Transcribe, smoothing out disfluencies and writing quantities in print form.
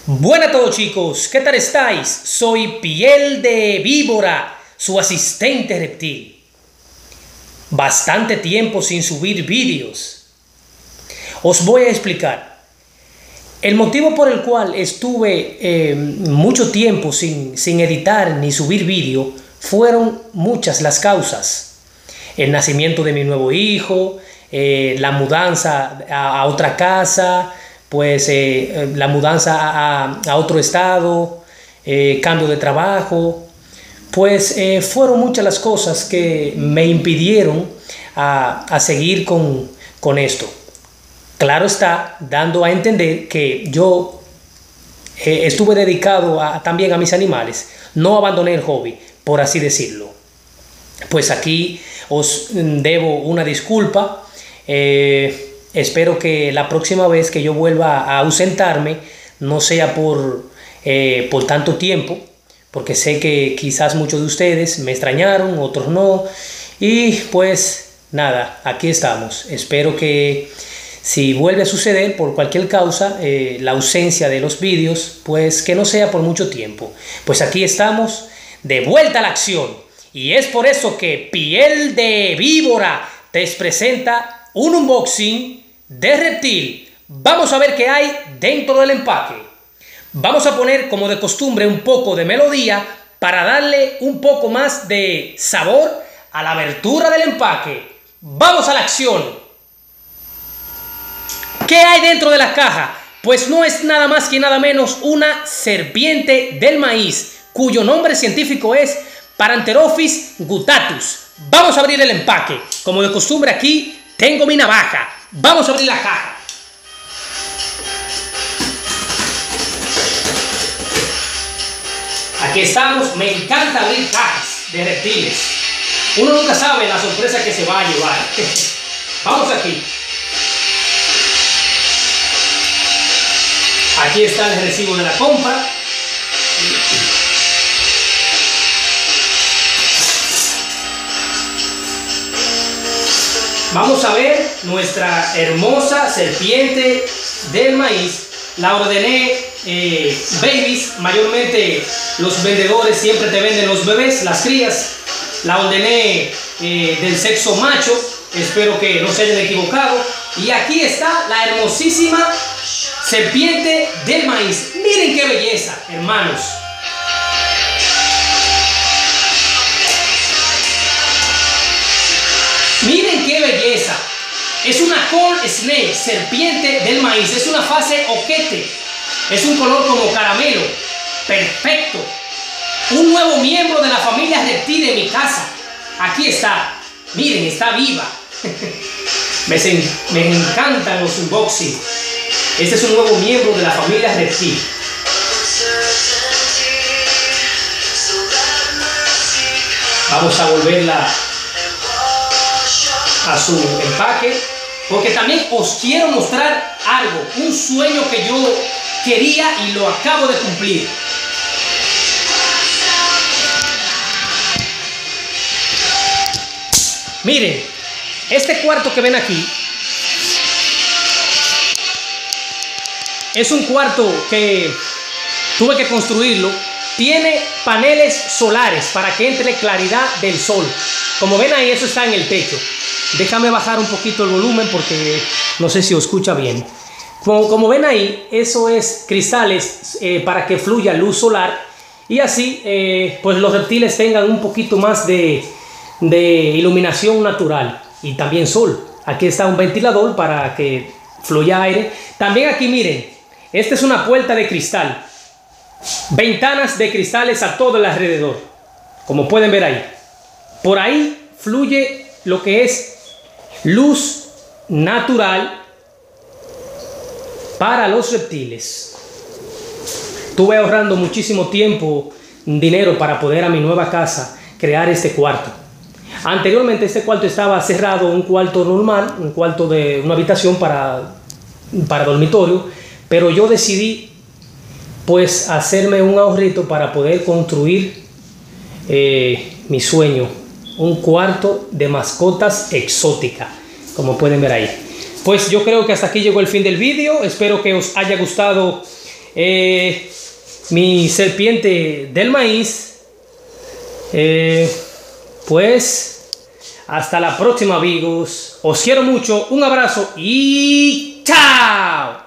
Buenas a todos chicos, ¿qué tal estáis? Soy Piel de Víbora, su asistente reptil. Bastante tiempo sin subir vídeos. Os voy a explicar. El motivo por el cual estuve mucho tiempo sin editar ni subir vídeo fueron muchas las causas. El nacimiento de mi nuevo hijo, la mudanza a otra casa, pues la mudanza a otro estado, cambio de trabajo, pues fueron muchas las cosas que me impidieron a seguir con esto. Claro está, dando a entender que yo estuve dedicado también a mis animales, no abandoné el hobby, por así decirlo. Pues aquí os debo una disculpa. Espero que la próxima vez que yo vuelva a ausentarme no sea por tanto tiempo, porque sé que quizás muchos de ustedes me extrañaron, otros no. Y pues nada, aquí estamos. Espero que si vuelve a suceder por cualquier causa, la ausencia de los vídeos, pues que no sea por mucho tiempo. Pues aquí estamos, de vuelta a la acción. Y es por eso que Piel de Víbora te presenta un unboxing de reptil. Vamos a ver qué hay dentro del empaque. Vamos a poner, como de costumbre, un poco de melodía para darle un poco más de sabor a la abertura del empaque. ¡Vamos a la acción! ¿Qué hay dentro de la caja? Pues no es nada más que nada menos una serpiente del maíz, cuyo nombre científico es Paranthropis guttatus. Vamos a abrir el empaque. Como de costumbre, aquí tengo mi navaja. Vamos a abrir la caja. Aquí estamos. Me encanta abrir cajas de reptiles. Uno nunca sabe la sorpresa que se va a llevar. Vamos aquí. Aquí está el recibo de la compra. Vamos a ver nuestra hermosa serpiente del maíz. La ordené babies, mayormente los vendedores siempre te venden los bebés, las crías. La ordené del sexo macho, espero que no se hayan equivocado. Y aquí está la hermosísima serpiente del maíz. Miren qué belleza, hermanos. Miren qué belleza. Es una corn snake, serpiente del maíz. Es una fase oquete. Es un color como caramelo. Perfecto. Un nuevo miembro de la familia reptil de mi casa. Aquí está. Miren, está viva. Me encantan los unboxing. Este es un nuevo miembro de la familia reptil. Vamos a volverla a su empaque, porque también os quiero mostrar algo, un sueño que yo quería y lo acabo de cumplir. Miren, este cuarto que ven aquí es un cuarto que tuve que construirlo. Tiene paneles solares para que entre claridad del sol. Como ven ahí, eso está en el techo. Déjame bajar un poquito el volumen porque no sé si os escucha bien. Como ven ahí, eso es cristales para que fluya luz solar y así pues los reptiles tengan un poquito más de iluminación natural y también sol. Aquí está un ventilador para que fluya aire. También aquí miren, esta es una puerta de cristal. Ventanas de cristales a todo el alrededor. Como pueden ver ahí. Por ahí fluye lo que es luz natural para los reptiles. Estuve ahorrando muchísimo tiempo, dinero para poder a mi nueva casa crear este cuarto. Anteriormente este cuarto estaba cerrado, un cuarto normal, un cuarto de una habitación para dormitorio, pero yo decidí pues hacerme un ahorrito para poder construir mi sueño. Un cuarto de mascotas exótica, como pueden ver ahí. Pues yo creo que hasta aquí llegó el fin del vídeo. Espero que os haya gustado mi serpiente del maíz. Pues hasta la próxima, amigos. Os quiero mucho. Un abrazo y ¡chao!